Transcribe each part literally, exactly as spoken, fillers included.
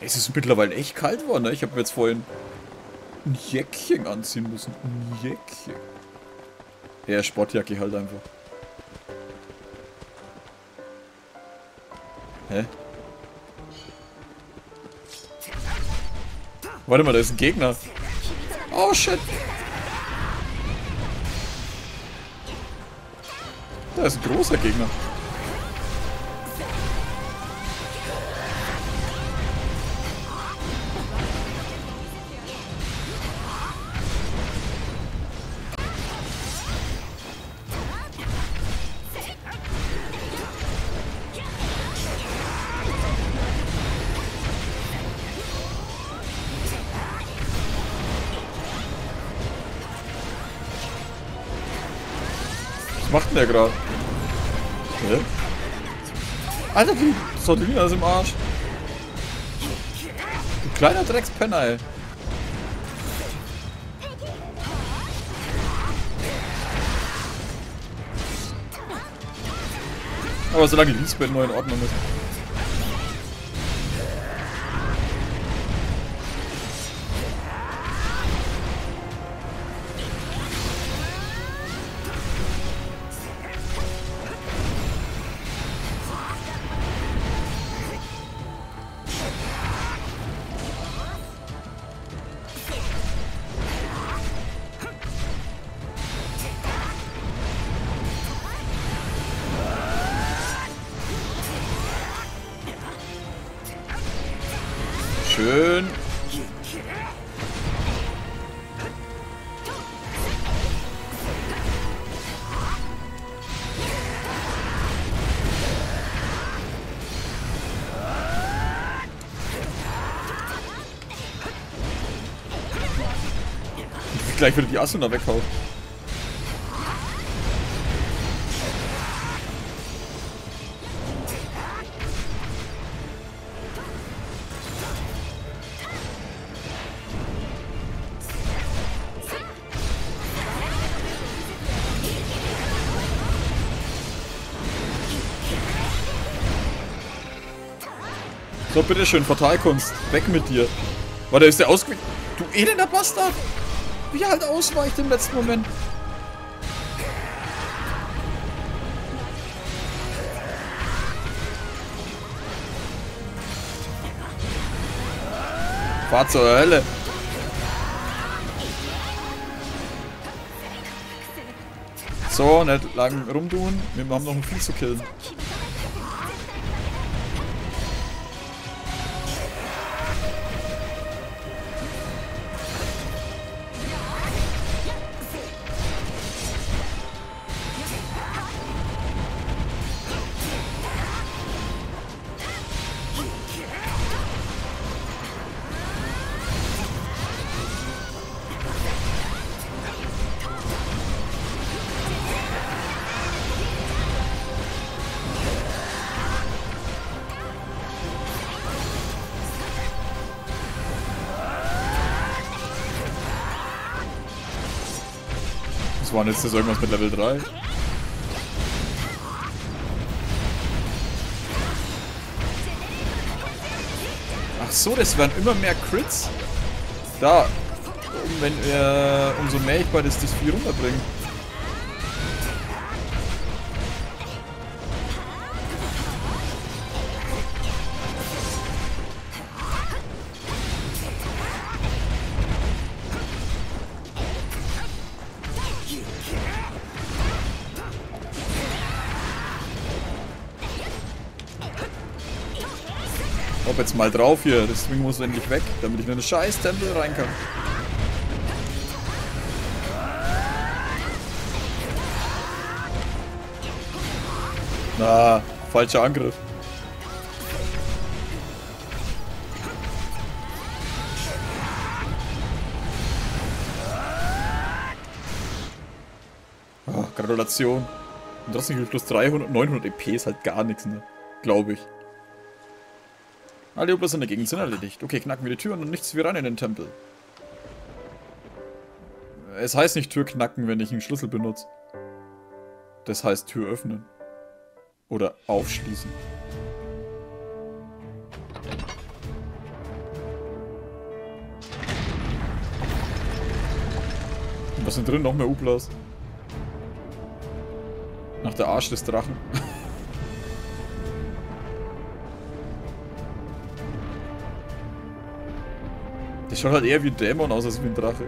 Es ist mittlerweile echt kalt geworden, ne? Ich habe mir jetzt vorhin ein Jäckchen anziehen müssen. Ein Jäckchen. Ja, Sportjacke halt einfach. Hä? Warte mal, da ist ein Gegner. Oh shit. Da ist ein großer Gegner. Was macht denn der gerade? Hä? Alter, die Sardina ist im Arsch. Du kleiner Dreckspenner, ey. Aber solange die Lisbeth nur in Ordnung ist. Schön. Gleich wieder die Asuna weghaut. So, bitteschön, Fatalkunst. Weg mit dir. Warte, ist der ausgewichen? Du elender Bastard! Wie er halt ausweicht im letzten Moment. Fahr zur Hölle. So, nicht lang rumtun. Wir haben noch ein Vieh zu killen. Das war jetzt das irgendwas mit Level drei. Ach so, das werden immer mehr Crits. Da. Wenn, äh, umso mehr ich bei das, das Vieh runterbringe. Ob jetzt mal drauf hier, das Ding muss endlich weg, damit ich in einen scheiß Tempel rein kann. Na, falscher Angriff. Oh, Gratulation. Und trotzdem gibt plus dreihundert, neunhundert E P ist halt gar nichts, ne? Glaube ich. Alle Oblas in der Gegend sind erledigt. Okay, knacken wir die Tür und nichts wie rein in den Tempel. Es heißt nicht Tür knacken, wenn ich einen Schlüssel benutze. Das heißt Tür öffnen. Oder aufschließen. Was sind drin? Noch mehr Uplas. Nach der Arsch des Drachen. Der schaut halt eher wie ein Dämon aus als wie ein Drache.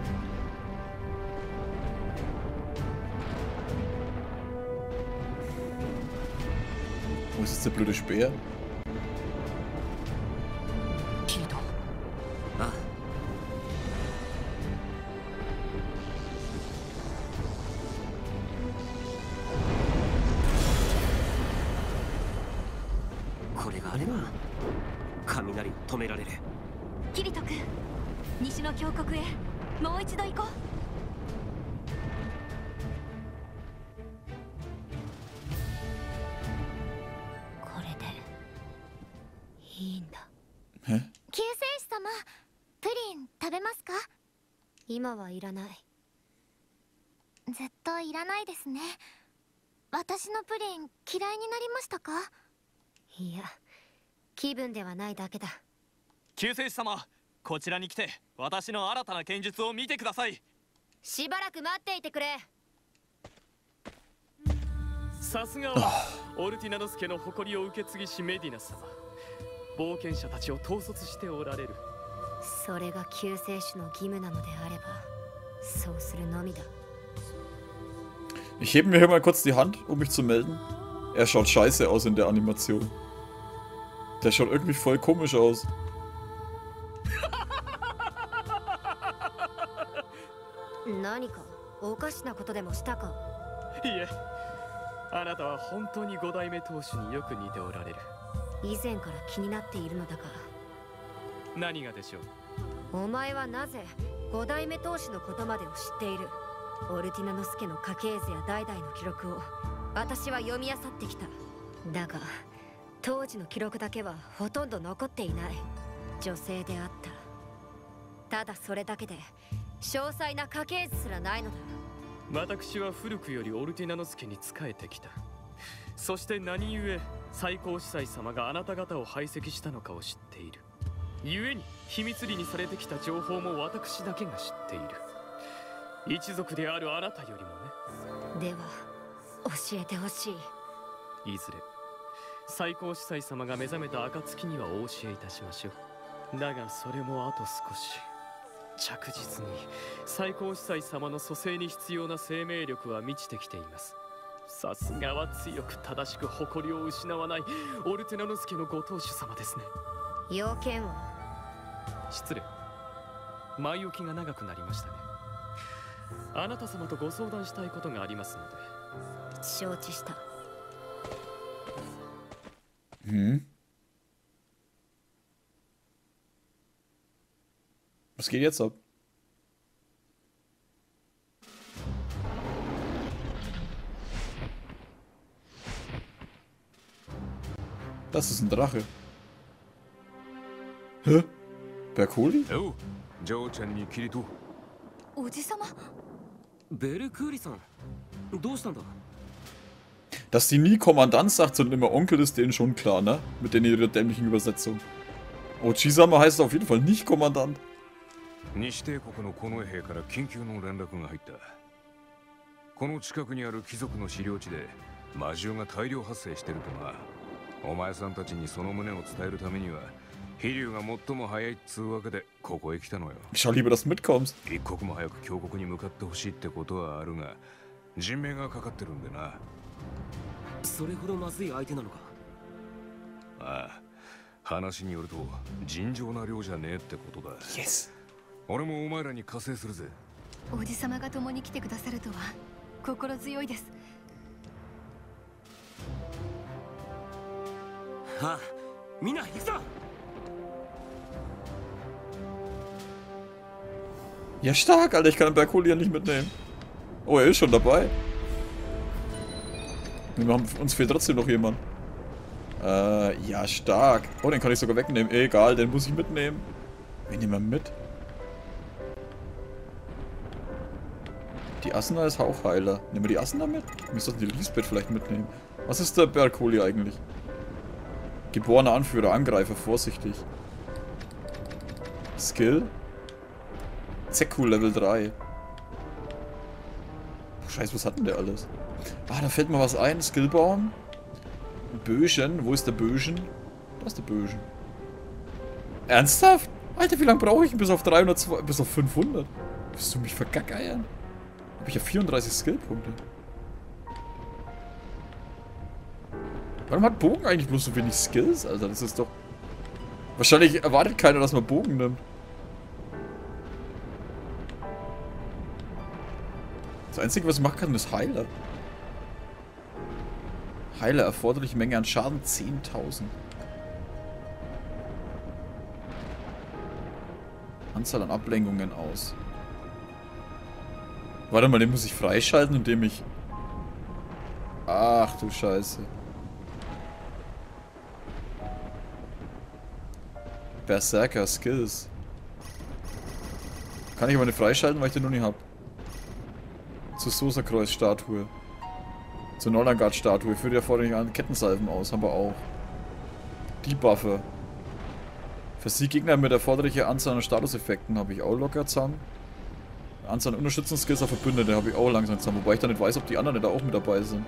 Wo ist jetzt der blöde Speer? Hä? 救世主様、プリン食べますか？今はいらない。ずっといらないですね。私のプリン嫌いになりましたか？いや、気分ではないだけだ。 救世主様、こちらに来て私の新たな剣術を見てください。 しばらく待っていてくれ。 さすがはオルティナノス家の誇りを受け継ぎしメディナス様。冒険者たちを統率しておられる。 それが救世主の義務なのであれば、そうするのみだ。 Ich hebe mir hier mal kurz die Hand, um mich zu melden. Er schaut scheiße aus in der Animation. Der schaut irgendwie voll komisch aus. 何かおかしなことでもしたか？ いえ、あなたは本当に五代目当主によく似ておられる。 以前から気になっているのだが。 何がでしょう？お前はなぜ五代目当主のことまでを知っている？オルティナノス家の家系図や代々の記録を私は読み漁ってきた。だが当時の記録だけはほとんど残っていない。女性であった。ただそれだけで詳細な家系図すらないのだ。 私は古くよりオルティナノス家に仕えてきた。そして何故最高司祭様があなた方を排斥したのかを知っている。故に秘密裏にされてきた情報も私だけが知っている。一族であるあなたよりもね。では教えてほしい。いずれ最高司祭様が目覚めた暁にはお教えいたしましょう。だがそれもあと少し。着実に最高司祭様の蘇生に必要な生命力は満ちてきています。さすがは強く正しく誇りを失わないオルテナノス家のご当主様ですね。 要件は？ 失礼。前置きが長くなりましたね。あなた様とご相談したいことがありますので。 承知した。 Hm. Was geht jetzt ab? Das ist ein Drache. Hä? Berkuli? Oh, Joe-chanにキリト。 おじさま。 ベルクーリさん、どうしたんだ? Dass die nie Kommandant sagt, sondern immer Onkel, ist denen schon klar, ne? Mit denen ihrer dämlichen Übersetzung. Ochi-sama heißt auf jeden Fall nicht Kommandant. 西帝国の近衛兵から緊急の連絡が入った。この近くにある貴族の資料地で魔獣が大量発生してるとな。お前さんたちにその旨を伝えるためには飛竜が最も早いっつうわけでここへ来たのよ。 Schau lieber, dass du mitkommst. 一刻も早く強国に向かってほしいってことはあるが、人命がかかってるんでな。 それほどまずい相手なのか？ ああ、話によると尋常な量じゃねえってことだ。 Yes. 俺もお前らに加勢するぜ。 おじさまが共に来てくださるとは心強いです。 はあ、みんな行くぞ。 Ja, stark, Alter, ich kann den Berkuli ja nicht mitnehmen. Oh, er ist schon dabei. Wir haben, uns fehlt trotzdem noch jemand. Äh, ja, stark. Oh, den kann ich sogar wegnehmen. Egal, den muss ich mitnehmen. Wen nehmen wir mit? Die Asuna ist Hauchheiler. Nehmen wir die Asuna mit? Wir müssen die Lisbeth vielleicht mitnehmen. Was ist der Berkuli eigentlich? Geborener Anführer, Angreifer, vorsichtig. Skill? Zeku Level drei. Scheiße, was hat denn der alles? Ah, da fällt mir was ein. Skillbaum. Böschen. Wo ist der Böschen? Da ist der Böschen. Ernsthaft? Alter, wie lange brauche ich bis auf dreihundert, bis auf fünfhundert? Willst du mich vergackeiern? Hab ich ja vierunddreißig Skillpunkte. Warum hat Bogen eigentlich bloß so wenig Skills, Alter? Das ist doch... Wahrscheinlich erwartet keiner, dass man Bogen nimmt. Das Einzige, was ich machen kann, ist Heiler. Heiler, erforderliche Menge an Schaden zehntausend. Anzahl an Ablenkungen aus. Warte mal, den muss ich freischalten, indem ich... Ach du Scheiße. Berserker Skills. Kann ich aber nicht freischalten, weil ich den noch nicht hab. Zur Sosa-Kreuz-Statue. Zur Nollangard-Statue. Für die erforderlichen Kettensalven aus. Haben wir auch. Debuffer. Versiegt Gegner mit erforderlicher Anzahl an Statuseffekten. Habe ich auch locker zusammen. Anzahl an Unterstützungsskills auf Verbündete habe ich auch langsam zusammen. Wobei ich da nicht weiß, ob die anderen da auch mit dabei sind.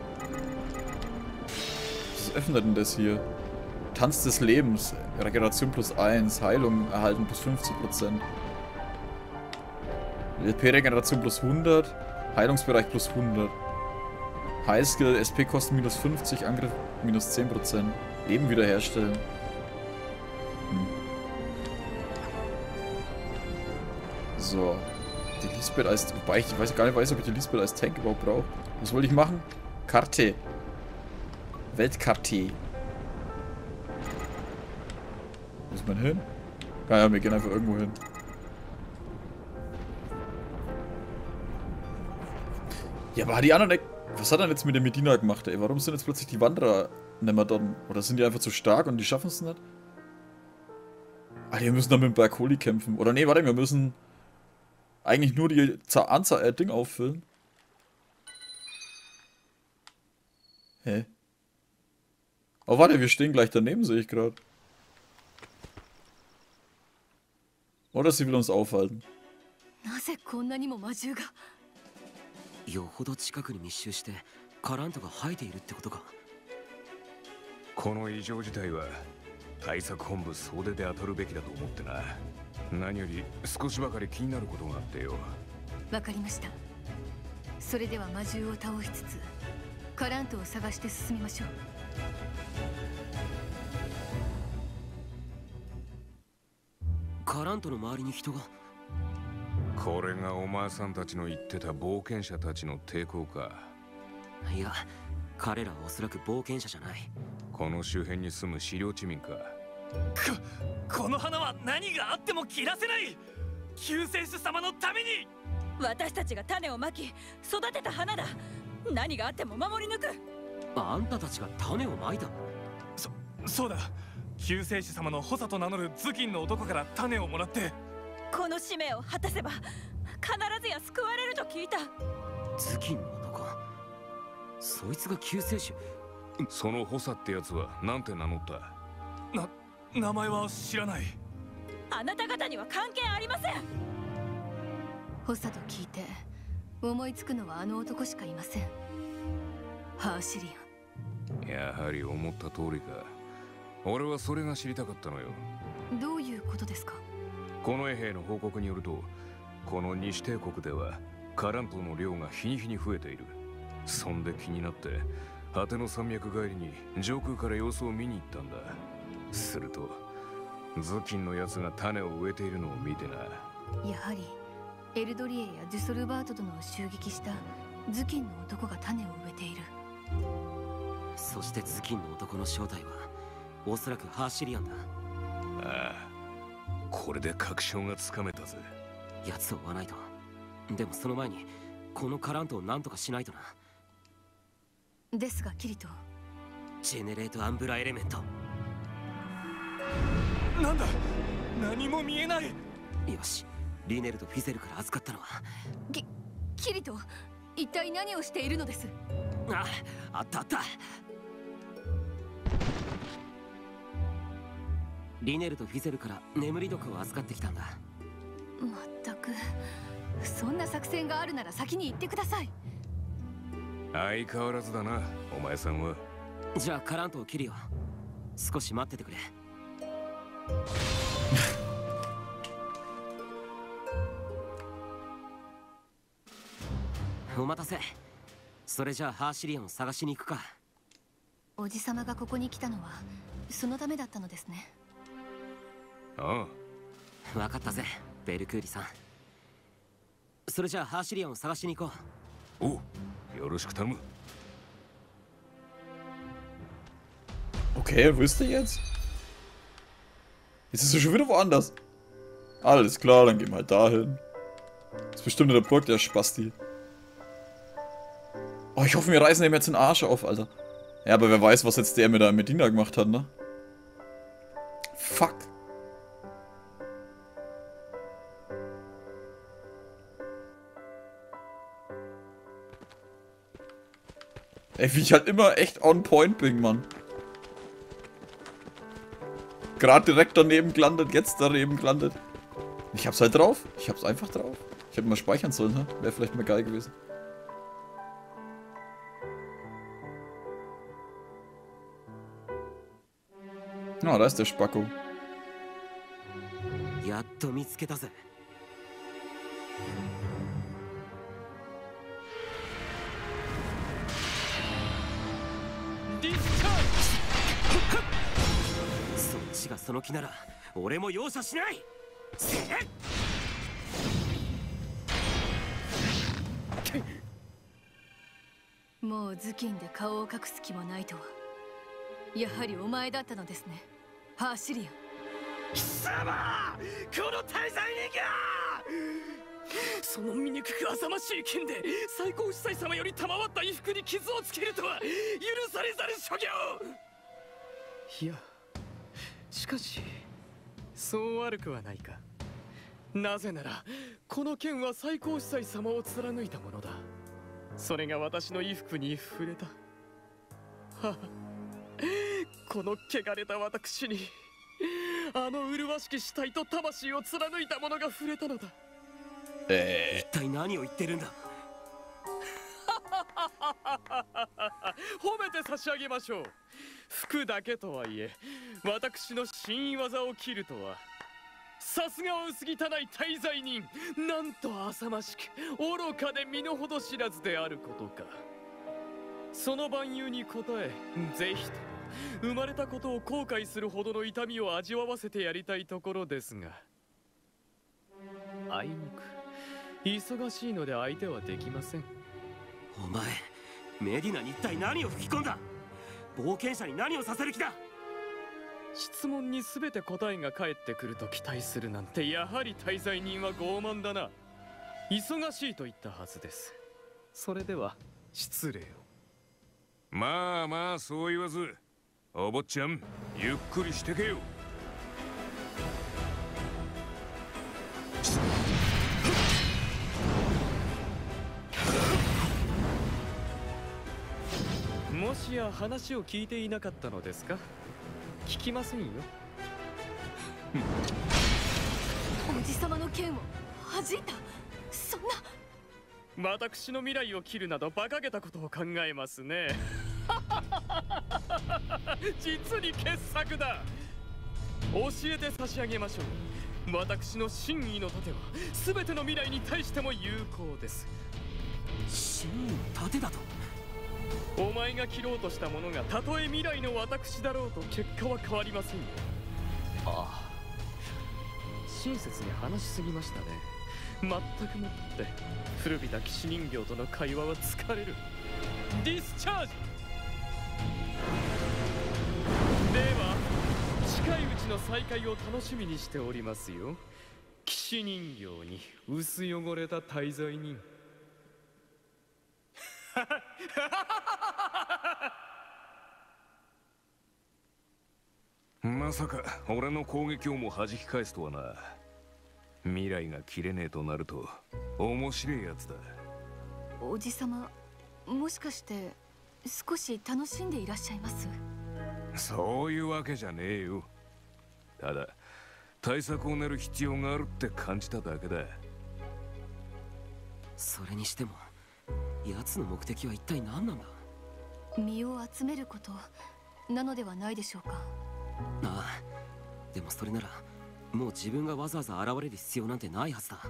Was öffnet denn das hier? Tanz des Lebens. Regeneration plus eins. Heilung erhalten plus fünfzig Prozent. L P-Regeneration plus hundert. Heilungsbereich plus hundert. Highskill, S P kosten minus fünfzig, Angriff minus zehn Prozent. Leben wiederherstellen. Hm. So. Die Lisbeth als... Wobei ich weiß gar nicht weiß, ob ich die Lisbeth als Tank überhaupt brauche. Was wollte ich machen? Karte. Weltkarte. Wo ist man hin? Ja, ja, wir gehen einfach irgendwo hin. Ja, aber die anderen... Was hat er jetzt mit der Medina gemacht, ey? Warum sind jetzt plötzlich die Wanderer nicht mehr dort? Oder sind die einfach zu stark und die schaffen es nicht? Ah, wir müssen dann mit dem Bergholi kämpfen. Oder nee, warte, wir müssen eigentlich nur die Anzahl äh, Ding auffüllen. Hä? Oh, warte, wir stehen gleich daneben, sehe ich gerade. Oder sie will uns aufhalten. よほど近くに密集してカラントが生えているってことか。 この異常事態は対策本部総出で当たるべきだと思ってな。何より少しばかり気になることがあってよ。 わかりました。それでは魔獣を倒しつつカラントを探して進みましょう。 カラントの周りに人が。 これがお前さんたちの言ってた冒険者たちの抵抗か。 いや、彼らはおそらく冒険者じゃない。 この周辺に住む狩猟地民か。 こ、この花は何があっても切らせない。救世主様のために。 私たちが種をまき育てた花だ。何があっても守り抜く。 あんたたちが種をまいた。 そ、そうだ。救世主様の補佐と名乗る頭巾の男から種をもらって。 この使命を果たせば必ずや救われると聞いた。 頭巾の男、そいつが救世主。 その補佐ってやつはなんて名乗った？ な、名前は知らない。 あなた方には関係ありません。補佐と聞いて思いつくのはあの男しかいません。ハーシリアン。やはり思った通りか。俺はそれが知りたかったのよ。 どういうことですか？ この衛兵の報告によると、この西帝国ではカラントの量が日に日に増えている。そんで気になって果ての山脈帰りに上空から様子を見に行ったんだ。すると頭巾のやつが種を植えているのを見てな。 やはりエルドリエやデュソルバート殿を襲撃した頭巾の男が種を植えている。 そして頭巾の男の正体はおそらくハーシリアンだ。 ああ、これで確証がつかめたぜ。 奴を追わないと。でもその前にこのカラントを何とかしないとな。 ですがキリト、 ジェネレートアンブラエレメント。 なんだ、何も見えない。 よし、リネルとフィゼルから預かったのは。 キ、キリト、一体何をしているのです？ あ、あったあった。リネルとフィゼルから眠り毒を預かってきたんだ。 まったく、そんな作戦があるなら先に言ってください。 相変わらずだな、お前さんは。 じゃあカラントを切るよ。少し待っててくれ。お待たせ。それじゃあハーシリアンを探しに行くか。 おじさまがここに来たのはそのためだったのですね。 ああ、分かったぜベルクーリさん。それじゃあハーシリアンを探しに行こう。おう、よろしく頼む。 Okay, wo ist der jetzt? Jetzt ist er schon wieder woanders. Alles klar, dann gehen wir halt dahin. Das ist bestimmt in der Burg, der Spasti. Oh, ich hoffe, wir reißen ihm jetzt den Arsch auf, Alter. Ja, aber wer weiß, was jetzt der mit der Medina gemacht hat, ne? Fuck. Ey, wie ich halt immer echt on point bin, Mann. Gerade direkt daneben gelandet, jetzt daneben gelandet. Ich hab's halt drauf. Ich hab's einfach drauf. Ich hätte mal speichern sollen, ne? Wäre vielleicht mal geil gewesen. Ah, da ist der Spacko. やっと見つけたぜ。そっちがその気なら俺も容赦しない。 もう頭巾で顔を隠す気もないとは。やはりお前だったのですね、ハーシリアン。 貴様、この大罪人がその醜く浅ましい剣で最高司祭様より賜った衣服に傷をつけるとは許されざる所業。いや、しかしそう悪くはないか。なぜならこの剣は最高司祭様を貫いたものだ。それが私の衣服に触れた。はあ、この汚れた私にあの麗しき死体と魂を貫いたものが触れたのだ。 えー、一体何を言ってるんだ。 褒めて差し上げましょう。服だけとはいえ私の新意技を切るとはさすがは薄汚い大罪人。なんと浅ましく愚かで身の程知らずであることか。その蛮勇に応えぜひと生まれたことを後悔するほどの痛みを味わわせてやりたいところですが、あいにく忙しいので相手はできません。 お前メディナに一体何を吹き込んだ。冒険者に何をさせる気だ。 質問に全て答えが返ってくると期待するなんて、やはり大罪人は傲慢だな。忙しいと言ったはずです。それでは失礼を。 まあまあそう言わず、お坊ちゃんゆっくりしてけよ。 もしや話を聞いていなかったのですか。聞きませんよ。 おじさまの剣を弾いた。そんな。私の未来を切るなど馬鹿げたことを考えますね。実に傑作だ。教えて差し上げましょう。私の真意の盾は全ての未来に対しても有効です。 真意の盾だと。 お前が切ろうとしたものがたとえ未来の私だろうと結果は変わりませんよ。ああ、親切に話しすぎましたね。全くもって古びた騎士人形との会話は疲れる。ディスチャージ。では近いうちの再会を楽しみにしておりますよ。騎士人形に薄汚れた大罪人。 まさか俺の攻撃をも弾き返すとはな。未来が切れねえとなると面白いやつだ。 おじさま、もしかして少し楽しんでいらっしゃいます？ そういうわけじゃねえよ。ただ対策を練る必要があるって感じただけだ。 それにしても奴の目的は一体何なんだ。 身を集めることなのではないでしょうか。 ああ、でもそれならもう自分がわざわざ現れる必要なんてないはずだ。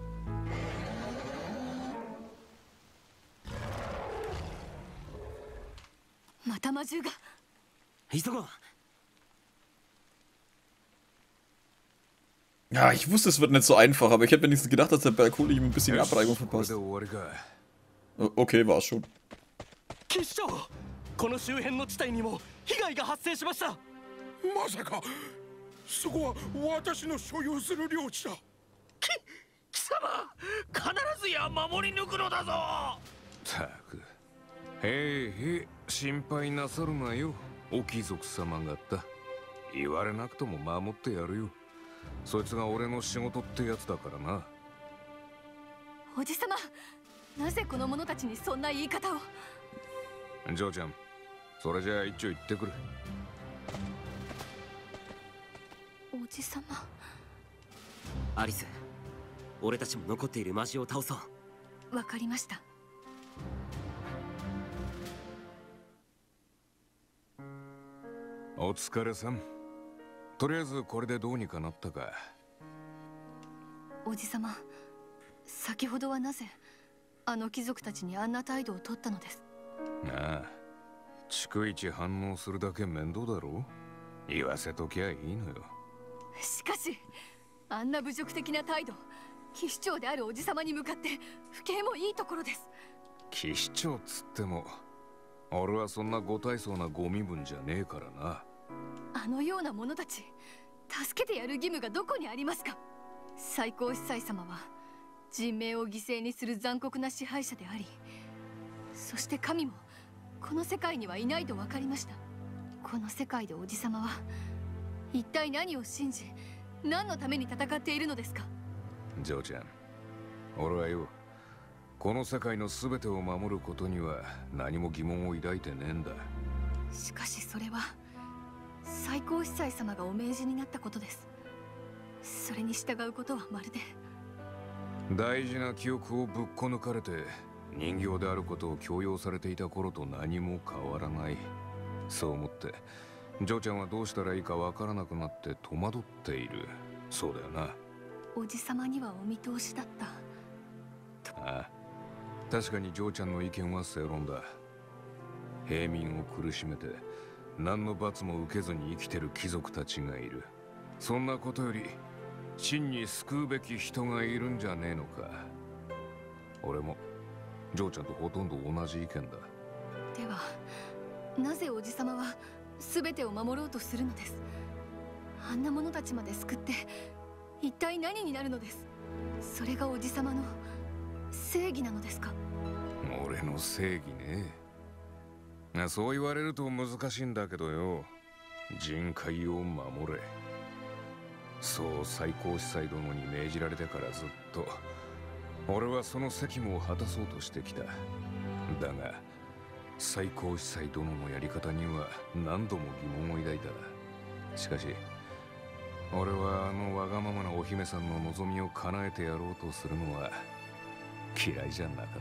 また魔獣が。 急ごう。 Ja, ich wusste, es wird nicht so einfach, aber ich hätte wenigstens gedacht, dass der Bergholi ihm ein bisschen Abreibung verpasst. Okay, war's schon. 騎士長、この周辺の地帯にも被害が発生しました。 まさかそこは私の所有する領地だ。 き貴様、必ずや守り抜くのだぞ。 たく、へいへい、心配なさるなよ、お貴族様方。言われなくとも守ってやるよ。そいつが俺の仕事ってやつだからな。 おじさま、なぜこの者たちにそんな言い方を。 ジョーちゃん、それじゃあ一丁言ってくる。 おじさま。 アリス、俺たちも残っている魔獣を倒そう。 わかりました。 お疲れさん。とりあえずこれでどうにかなったか。 おじさま、先ほどはなぜあの貴族たちにあんな態度を取ったのです。 ああ、逐一反応するだけ面倒だろう。言わせときゃいいのよ。 しかしあんな侮辱的な態度、騎士長であるおじさまに向かって不敬もいいところです。 騎士長っつっても俺はそんなご大層なご身分じゃねえからな。 あのような者たち助けてやる義務がどこにありますか。最高司祭様は人命を犠牲にする残酷な支配者であり、そして神もこの世界にはいないと分かりました。この世界でおじさまは一体何を信じ、何のために戦っているのですか。 ジョーちゃん、俺はよ、この世界の全てを守ることには何も疑問を抱いてねえんだ。 しかしそれは最高司祭様がお命じになったことです。それに従うことはまるで。 大事な記憶をぶっこ抜かれて人形であることを強要されていた頃と何も変わらない。そう思ってジョーちゃんはどうしたらいいかわからなくなって戸惑っている。そうだよな。 おじさまにはお見通しだった。 ああ、確かにジョーちゃんの意見は正論だ。平民を苦しめて何の罰も受けずに生きてる貴族たちがいる。そんなことより真に救うべき人がいるんじゃねえのか。俺もジョーちゃんとほとんど同じ意見だ。 ではなぜおじさまは全てを守ろうとするのです。あんな者たちまで救って一体何になるのです。それがおじさまの正義なのですか。 俺の正義ね。そう言われると難しいんだけどよ。人海を守れ、そう最高司祭殿に命じられてからずっと俺はその責務を果たそうとしてきた。だが最高司祭殿のやり方には何度も疑問を抱いた。しかし俺はあのわがままなお姫さんの望みを叶えてやろうとするのは嫌いじゃなかった。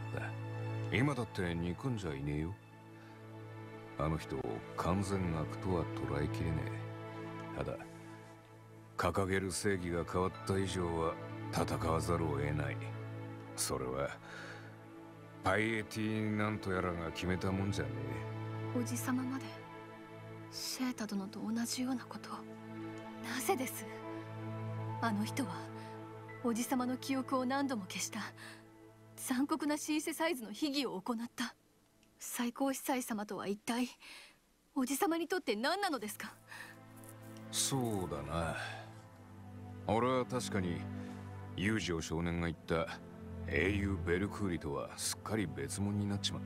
今だって憎んじゃいねえよ。あの人を完全悪とは捉えきれねえ。ただ掲げる正義が変わった以上は戦わざるを得ない。それはパイエティなんとやらが決めたもんじゃねえ。おじさままでシェータ殿と同じようなことを。なぜです。あの人はおじさまの記憶を何度も消した残酷なシンセサイズの秘儀を行った。最高司祭様とは一体おじさまにとって何なのですか。 そうだな。俺は確かにユージオ少年が言った英雄ベルクーリとはすっかり別物になっちまった。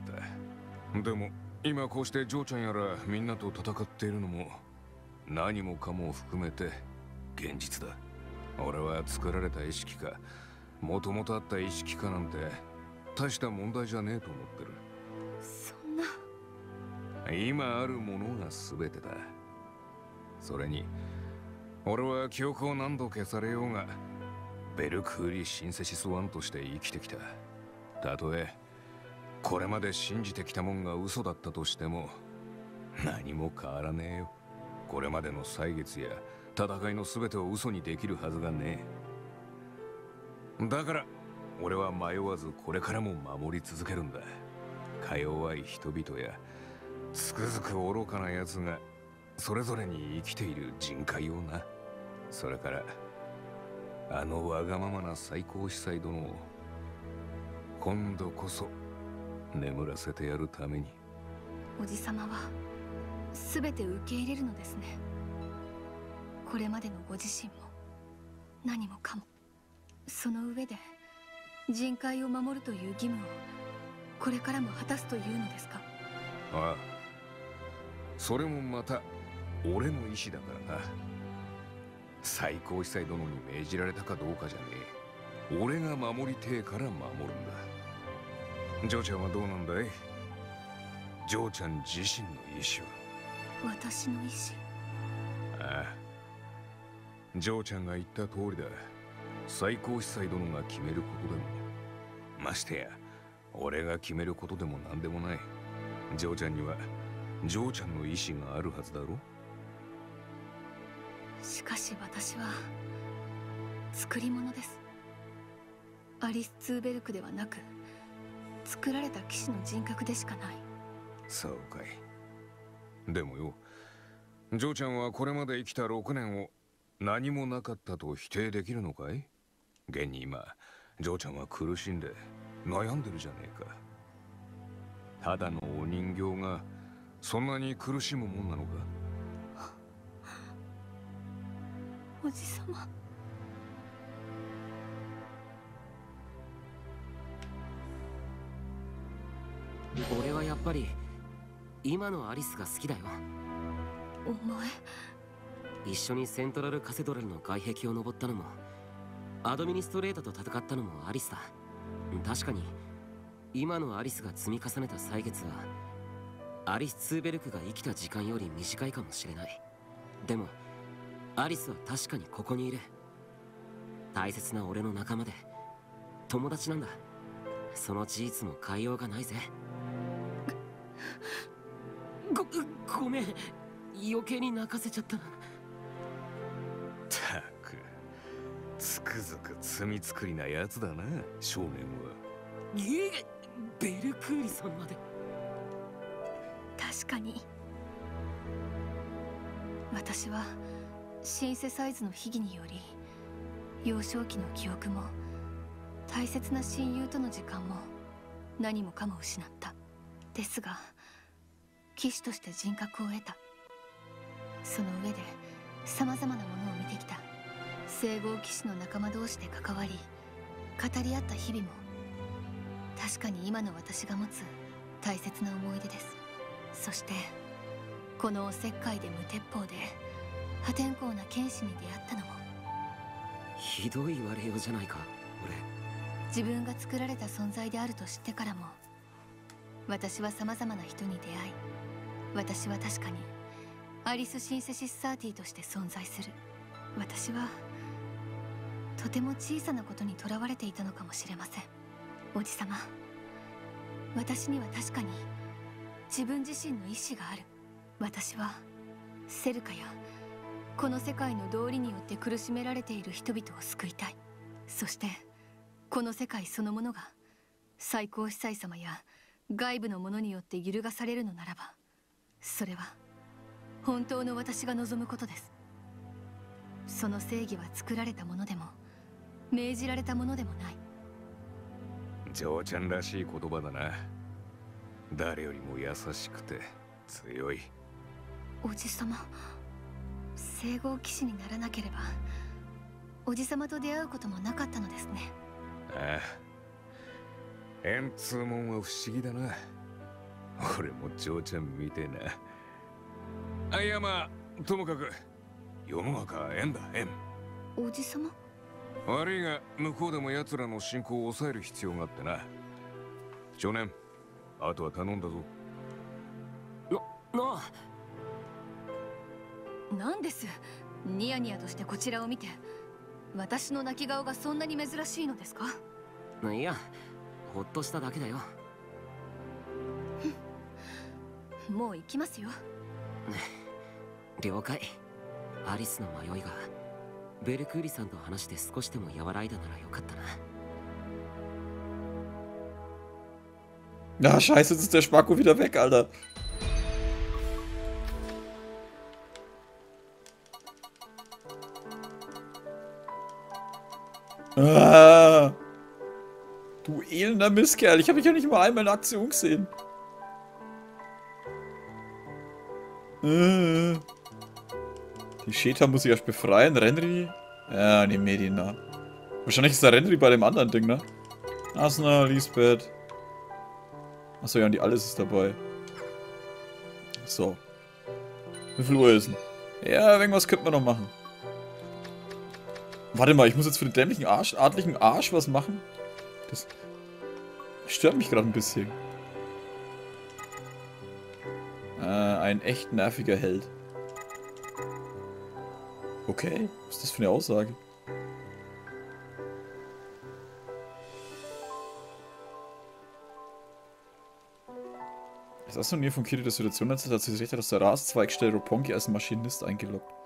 でも今こうしてジョーちゃんやらみんなと戦っているのも何もかも含めて現実だ。俺は作られた意識かもともとあった意識かなんて大した問題じゃねえと思ってる。 そんな。 今あるものが全てだ。それに俺は記憶を何度消されようがベルクーリ・シンセシスワンとして生きてきた。たとえこれまで信じてきたもんが嘘だったとしても何も変わらねえよ。これまでの歳月や戦いの全てを嘘にできるはずがねえ。だから俺は迷わずこれからも守り続けるんだ。か弱い人々やつくづく愚かな奴がそれぞれに生きている人海をな。それからあのわがままな最高司祭殿を今度こそ眠らせてやるために。 おじさまは全て受け入れるのですね。これまでのご自身も何もかも。その上で人海を守るという義務をこれからも果たすというのですか？ ああ、それもまた俺の意志だからな。最高司祭殿に命じられたかどうかじゃねえ。俺が守りてえから守るんだ。ジョーちゃんはどうなんだい？ジョーちゃん自身の意志は？ 私の意志？ ああ、ジョーちゃんが言った通りだ。最高司祭殿が決めることでも、ましてや俺が決めることでも何でもない。ジョーちゃんにはジョーちゃんの意志があるはずだろ。 しかし私は作り物です。アリス・ツーベルクではなく作られた騎士の人格でしかない。 そうかい。でもよ、ジョーちゃんはこれまで生きたろくねんを何もなかったと否定できるのかい？現に今ジョーちゃんは苦しんで悩んでるじゃねえか。ただのお人形がそんなに苦しむもんなのか？ おじさま。 俺はやっぱり今のアリスが好きだよ。 お前、 一緒にセントラルカセドラルの外壁を登ったのもアドミニストレータと戦ったのもアリスだ。確かに今のアリスが積み重ねた歳月はアリス・ツーベルクが生きた時間より短いかもしれない。でもアリスは確かにここにいる。大切な俺の仲間で友達なんだ。その事実も変えようがないぜ。ご、ごめん、余計に泣かせちゃった。 たく、つくづく罪作りなやつだな、少年は。 いえ、ベルクーリさんまで。 確かに私はシンセサイズの秘技により幼少期の記憶も大切な親友との時間も何もかも失った。ですが騎士として人格を得た。その上でさまざまなものを見てきた。聖号騎士の仲間同士で関わり語り合った日々も確かに今の私が持つ大切な思い出です。そしてこのおせっかいで無鉄砲で破天荒な剣士に出会ったのも。 ひどい言われようじゃないか。俺自分が作られた存在であると知ってからも私はさまざまな人に出会い、私は確かにアリス・シンセシス・サーティとして存在する。私はとても小さなことにとらわれていたのかもしれません。おじさま、私には確かに自分自身の意志がある。私はセルカやこの世界の道理によって苦しめられている人々を救いたい。そしてこの世界そのものが最高司祭様や外部の者によって揺るがされるのならば、それは本当の私が望むことです。その正義は作られたものでも命じられたものでもない。 ジョーちゃんらしい言葉だな。誰よりも優しくて強い。 おじさま、聖号騎士にならなければおじさまと出会うこともなかったのですね。 ああ、縁つうもんは不思議だな。俺もジョーちゃんみてえな。あ、いやまあともかく世の中は縁だ、縁。 おじさま、 悪いが向こうでも奴らの進行を抑える必要があってな。少年、あとは頼んだぞ。 な、なあ。 なんですニヤニヤとしてこちらを見て。私の泣き顔がそんなに珍しいのですか？ いや、ほっとしただけだよ。 もう行きますよ。 了解。アリスの迷いがベルクーリさんと話して少しでも和らいだならよかったな。 Ja, scheiße, jetzt ist der Spacko wieder weg, Alter. Ah, du elender Mistkerl, ich habe mich ja nicht mal einmal in Aktion gesehen. Ah. Die Sheta muss ich erst befreien, Renri? Ja, ne, Medina. Wahrscheinlich ist der Renri bei dem anderen Ding, ne? Asna, Lisbeth. Achso, ja, und die alles ist dabei. So. Wie viel Uhr ist denn? Ja, irgendwas könnten wir noch machen. Warte mal, ich muss jetzt für den dämlichen Arsch, adligen Arsch was machen? Das stört mich gerade ein bisschen. Äh, ein echt nerviger Held. Okay, was ist das für eine Aussage? Das Astronomie von Kiri der Situation hat sich recht, dass der Ras-Zweigstelle Roppongi als Maschinist eingeloggt.